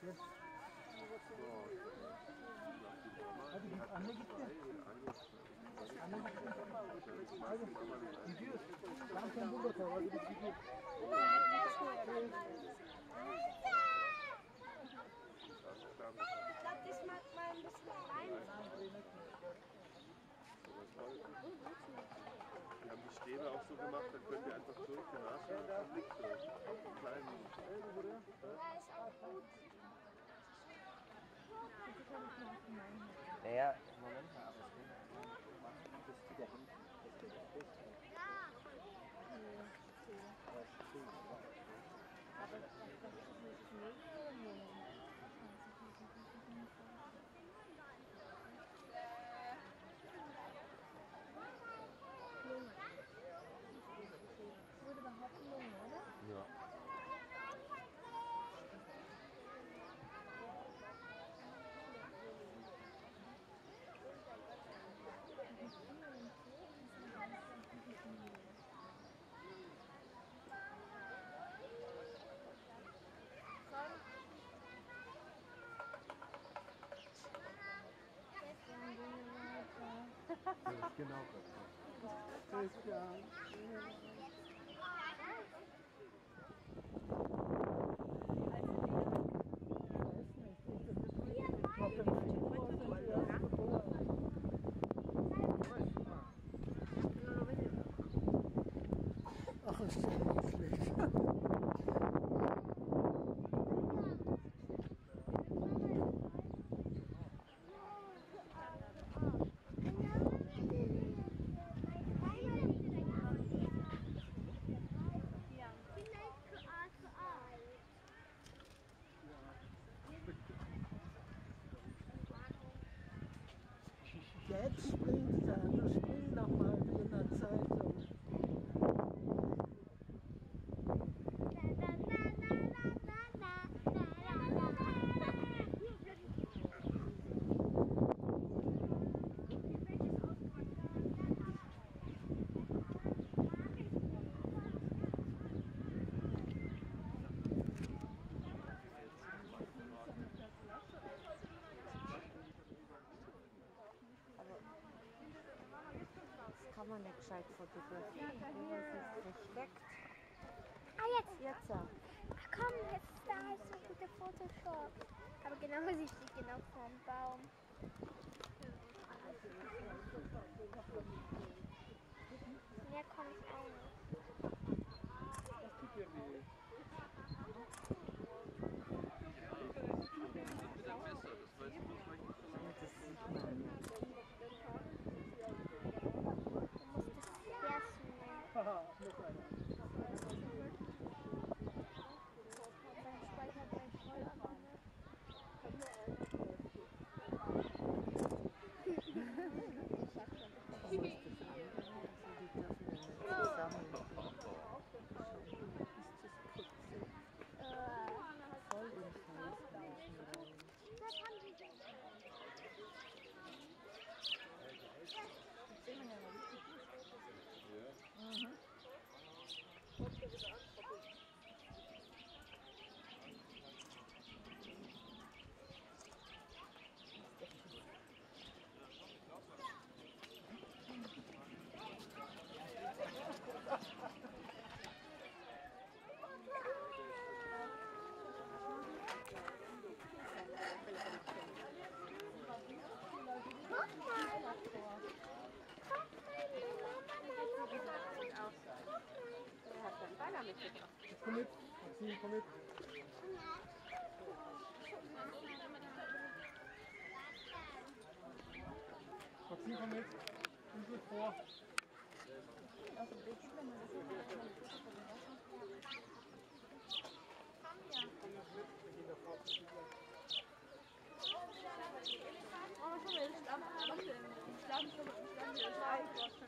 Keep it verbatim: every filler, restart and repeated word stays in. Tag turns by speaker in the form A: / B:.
A: Hadi git, anne gitti. Anne gitti. Hadi gidiyoruz. Tamam sen burada kal, hadi biz gidiyoruz.
B: Ich glaube, das mag mal ein bisschen klein sein.
C: Wir haben die Stäbe auch so gemacht, dann könnt ihr einfach durch den Arsch und Blick so einen kleinen.
B: Ja, ist auch gut.
A: Naja, im Moment mal, aber es geht machen, bis die da hinten. Das geht auch bis.
B: Ja.
D: Aber das ist nicht wurde überhaupt Lunge, oder?
C: Ja. Das ist genau das. Das ist ja. Ach, ist ja nicht schlecht. Jetzt springt er, du spring noch mal wie in der Zeitung.
D: Das kann man nicht gescheit fotografieren, wie es ist versteckt.
B: Ah, jetzt.
D: Jetzt ja.
B: Ach komm, jetzt ist da ist so guter Photoshop. Aber genau, sie steht genau vor dem Baum. Mehr komme ich auch nicht.
C: Das tut dir weh.
D: Das sieht man.
B: Du musst es sehr schnell.
A: Haha, noch einer.
B: Sein Speicher gleich voll an.
D: So ist das andere. Also die dürfen ja nicht zusammen. Ist das putzig. Voll im Fleiß Menschen rein.
B: Das haben sie denn.
D: Das sehen wir ja noch richtig gut. Mhm.
E: Der hat seinen Bagger mitgebracht.
A: Komm mit, Maxine, komm mit. Maxine, komm mit. Komm gut vor.
D: Aus dem Bild schwimmen, das ist immer ein Foto von dem Wasser.
E: Oh, schon mal, ich schlafe, ich schlafe schon, ich schlafe schon.